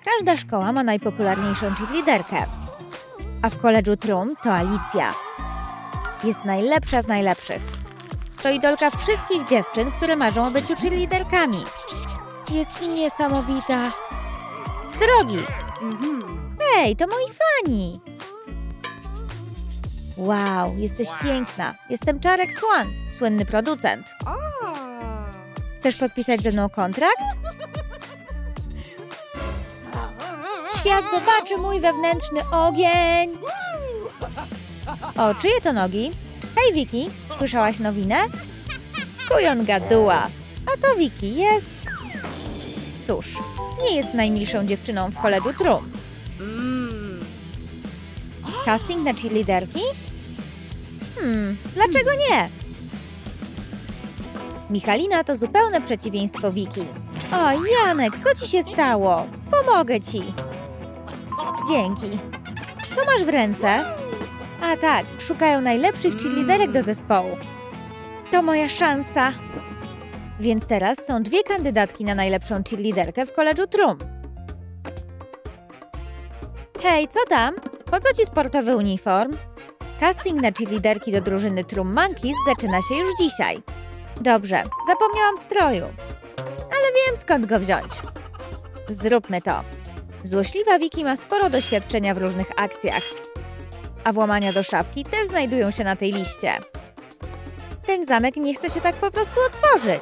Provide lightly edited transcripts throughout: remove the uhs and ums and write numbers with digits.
Każda szkoła ma najpopularniejszą cheerleaderkę. A w koledżu Trum to Alicja. Jest najlepsza z najlepszych. To idolka wszystkich dziewczyn, które marzą o byciu cheerleaderkami. Jest niesamowita. Z drogi! Hej, to moi fani! Wow, jesteś piękna. Jestem Czarek Swan, słynny producent. Chcesz podpisać ze mną kontrakt? Świat zobaczy mój wewnętrzny ogień! O, czyje to nogi? Hej, Wiki, słyszałaś nowinę? Kujon gaduła. A to Wiki jest... Cóż, nie jest najmilszą dziewczyną w koledżu Trum. Casting na cheerleaderki? Dlaczego nie? Michalina to zupełne przeciwieństwo Wiki. O, Janek, co ci się stało? Pomogę ci. Dzięki. Co masz w ręce? A tak, szukają najlepszych cheerleaderek do zespołu. To moja szansa. Więc teraz są dwie kandydatki na najlepszą cheerleaderkę w koledżu Trum. Hej, co tam? Po co ci sportowy uniform? Casting na cheerleaderki do drużyny Trum Monkeys zaczyna się już dzisiaj. Dobrze, zapomniałam stroju. Ale wiem, skąd go wziąć. Zróbmy to. Złośliwa Wiki ma sporo doświadczenia w różnych akcjach. A włamania do szafki też znajdują się na tej liście. Ten zamek nie chce się tak po prostu otworzyć.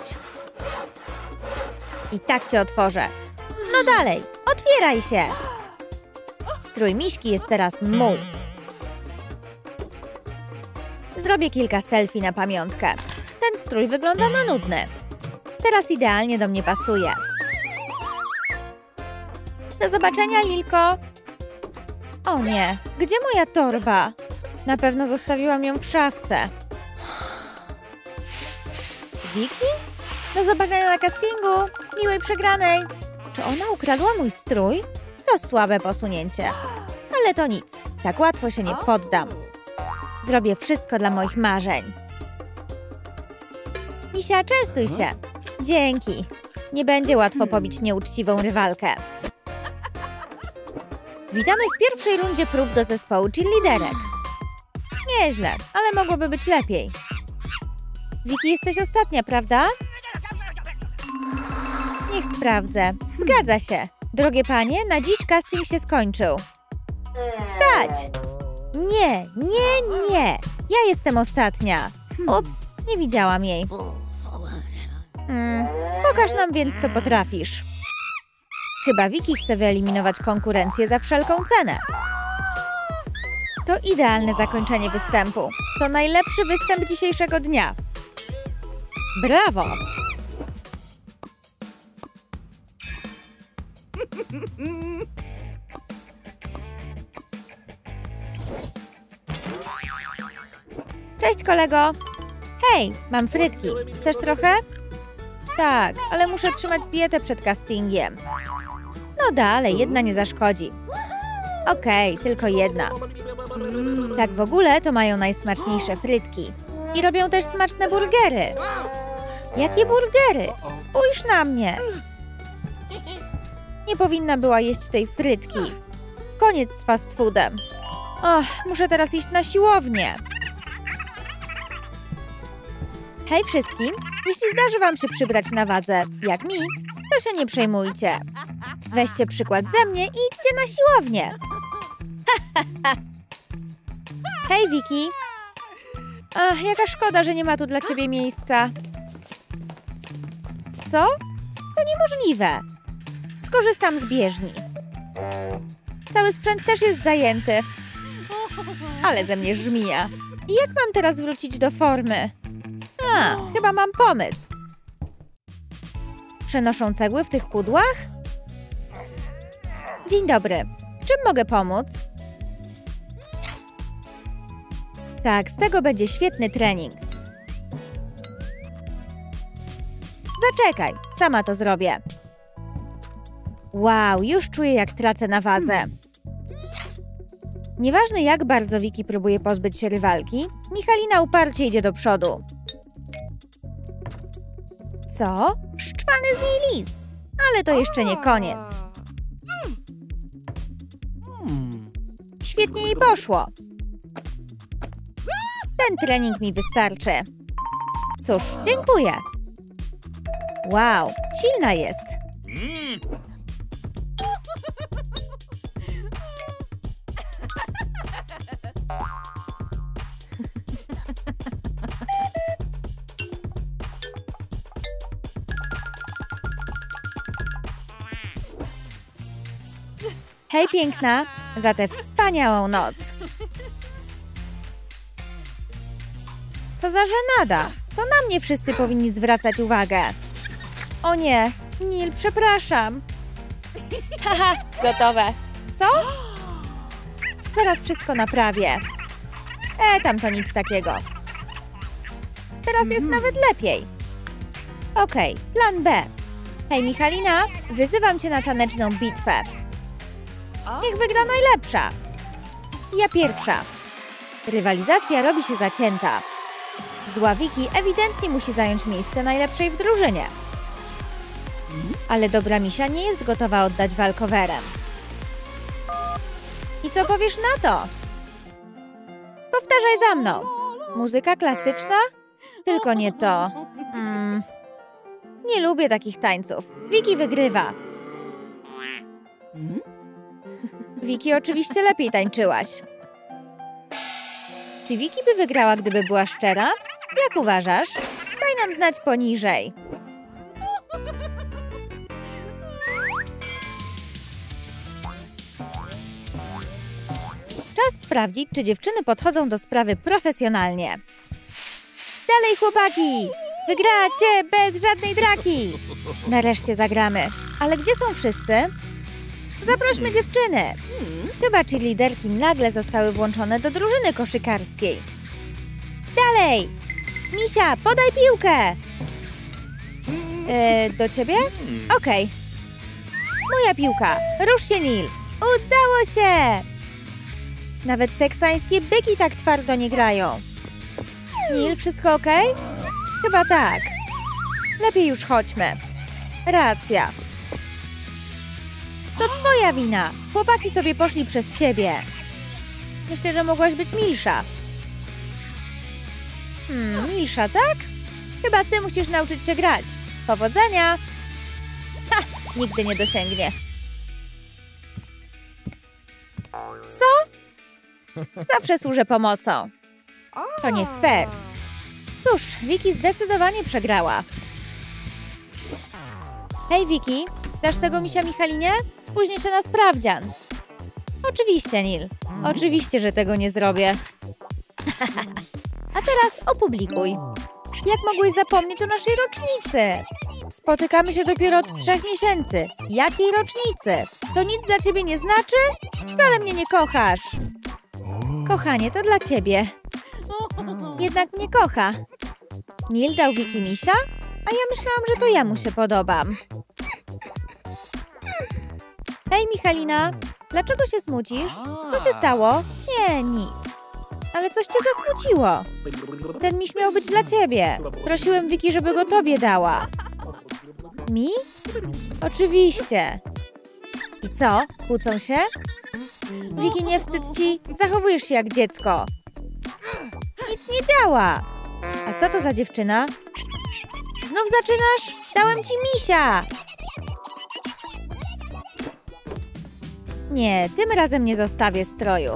I tak cię otworzę. No dalej, otwieraj się! Strój Miśki jest teraz mój. Zrobię kilka selfie na pamiątkę. Ten strój wygląda na nudny. Teraz idealnie do mnie pasuje. Do zobaczenia, Lilko! O nie, gdzie moja torba? Na pewno zostawiłam ją w szafce. Wiki? Do zobaczenia na castingu! Miłej przegranej! Czy ona ukradła mój strój? To słabe posunięcie. Ale to nic. Tak łatwo się nie poddam. Zrobię wszystko dla moich marzeń. Misia, częstuj się. Dzięki. Nie będzie łatwo pobić nieuczciwą rywalkę. Witamy w pierwszej rundzie prób do zespołu cheerleaderek. Nieźle, ale mogłoby być lepiej. Wiki, jesteś ostatnia, prawda? Niech sprawdzę. Zgadza się. Drogie panie, na dziś casting się skończył. Stać! Nie, nie, nie! Ja jestem ostatnia. Ups, nie widziałam jej. Pokaż nam więc, co potrafisz. Chyba Wiki chce wyeliminować konkurencję za wszelką cenę. To idealne zakończenie występu. To najlepszy występ dzisiejszego dnia. Brawo! Cześć, kolego! Hej, mam frytki. Chcesz trochę? Tak, ale muszę trzymać dietę przed castingiem. No dalej, jedna nie zaszkodzi. Okej, tylko jedna. Tak w ogóle to mają najsmaczniejsze frytki. I robią też smaczne burgery. Jakie burgery? Spójrz na mnie! Nie powinna była jeść tej frytki. Koniec z fast foodem. Och, muszę teraz iść na siłownię. Hej wszystkim! Jeśli zdarzy wam się przybrać na wadze, jak mi, to się nie przejmujcie. Weźcie przykład ze mnie i idźcie na siłownię. Hej, Wiki! Ach, jaka szkoda, że nie ma tu dla ciebie miejsca. Co? To niemożliwe. Skorzystam z bieżni. Cały sprzęt też jest zajęty. Ale ze mnie żmija. I jak mam teraz wrócić do formy? Chyba mam pomysł. Przenoszą cegły w tych pudłach? Dzień dobry. Czym mogę pomóc? Tak, z tego będzie świetny trening. Zaczekaj, sama to zrobię. Wow, już czuję, jak tracę na wadze. Nieważne, jak bardzo Wiki próbuje pozbyć się rywalki, Michalina uparcie idzie do przodu. Co? Szczwany z niej lis. Ale to jeszcze nie koniec. Świetnie jej poszło. Ten trening mi wystarczy. Cóż, dziękuję. Wow, silna jest. Hej, piękna, za tę wspaniałą noc. Co za żenada. To na mnie wszyscy powinni zwracać uwagę. O nie, Neil, przepraszam. Haha, gotowe. Co? Zaraz wszystko naprawię. Tam to nic takiego. Teraz jest nawet lepiej. Okej, plan B. Hej, Michalina, wyzywam cię na taneczną bitwę. Niech wygra najlepsza. Ja pierwsza. Rywalizacja robi się zacięta. Zła Vicky ewidentnie musi zająć miejsce najlepszej w drużynie. Ale dobra misia nie jest gotowa oddać walkowerem. I co powiesz na to? Powtarzaj za mną. Muzyka klasyczna? Tylko nie to. Nie lubię takich tańców. Vicky wygrywa. Vicky, oczywiście lepiej tańczyłaś. Czy Vicky by wygrała, gdyby była szczera? Jak uważasz? Daj nam znać poniżej. Czas sprawdzić, czy dziewczyny podchodzą do sprawy profesjonalnie. Dalej, chłopaki! Wygracie bez żadnej draki! Nareszcie zagramy. Ale gdzie są wszyscy? Zaprośmy dziewczyny. Chyba cheerleaderki nagle zostały włączone do drużyny koszykarskiej. Dalej! Misia, podaj piłkę! Do ciebie? Okej. Moja piłka. Rusz się, Neil. Udało się! Nawet teksańskie byki tak twardo nie grają. Neil, wszystko okej? Chyba tak. Lepiej już chodźmy. Racja. To twoja wina. Chłopaki sobie poszli przez ciebie. Myślę, że mogłaś być milsza. Milsza, tak? Chyba ty musisz nauczyć się grać. Powodzenia! Ha! Nigdy nie dosięgnie. Co? Zawsze służę pomocą. To nie fair. Cóż, Vicky zdecydowanie przegrała. Hej, Vicky, dasz tego misia Michalinie? Spóźnię się na sprawdzian. Oczywiście, Neil. Oczywiście, że tego nie zrobię. A teraz opublikuj. Jak mogłeś zapomnieć o naszej rocznicy? Spotykamy się dopiero od 3 miesięcy. Jakiej rocznicy? To nic dla ciebie nie znaczy? Wcale mnie nie kochasz. Kochanie, to dla ciebie. Jednak mnie kocha. Neil dał Vicky misia? A ja myślałam, że to ja mu się podobam. Hej, Michalina. Dlaczego się smucisz? Co się stało? Nie, nic. Ale coś cię zasmuciło. Ten miś miał być dla ciebie. Prosiłem Vicky, żeby go tobie dała. Mi? Oczywiście. I co? Kłócą się? Vicky, nie wstyd ci? Zachowujesz się jak dziecko. Nic nie działa. A co to za dziewczyna? Znów zaczynasz? Dałem ci misia. Nie, tym razem nie zostawię stroju.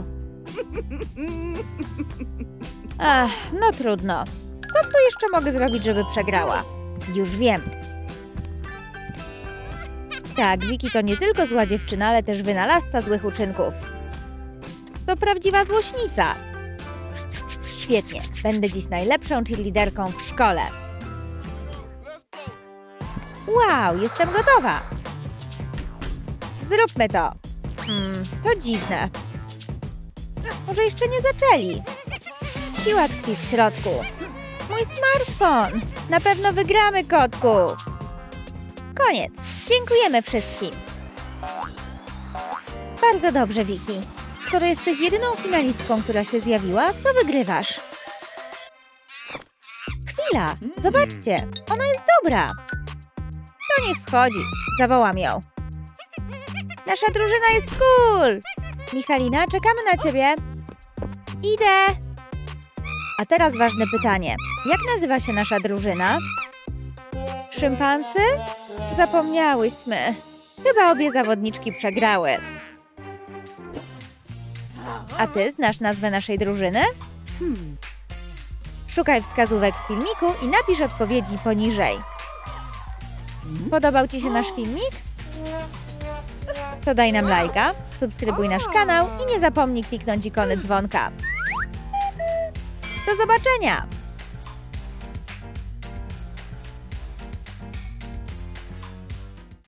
Ach, no trudno. Co tu jeszcze mogę zrobić, żeby przegrała? Już wiem. Tak, Vicky to nie tylko zła dziewczyna, ale też wynalazca złych uczynków. To prawdziwa złośnica. Świetnie, będę dziś najlepszą cheerleaderką w szkole. Wow, jestem gotowa. Zróbmy to. To dziwne. Może jeszcze nie zaczęli. Siła tkwi w środku. Mój smartfon. Na pewno wygramy, kotku. Koniec. Dziękujemy wszystkim. Bardzo dobrze, Vicky. Skoro jesteś jedyną finalistką, która się zjawiła, to wygrywasz. Chwila. Zobaczcie. Ona jest dobra. To niech wchodzi. Zawołam ją. Nasza drużyna jest cool. Michalina, czekamy na ciebie. Idę. A teraz ważne pytanie. Jak nazywa się nasza drużyna? Szympansy? Zapomniałyśmy. Chyba obie zawodniczki przegrały. A ty znasz nazwę naszej drużyny? Szukaj wskazówek w filmiku i napisz odpowiedzi poniżej. Podobał ci się nasz filmik? To daj nam lajka, subskrybuj nasz kanał i nie zapomnij kliknąć ikony dzwonka. Do zobaczenia!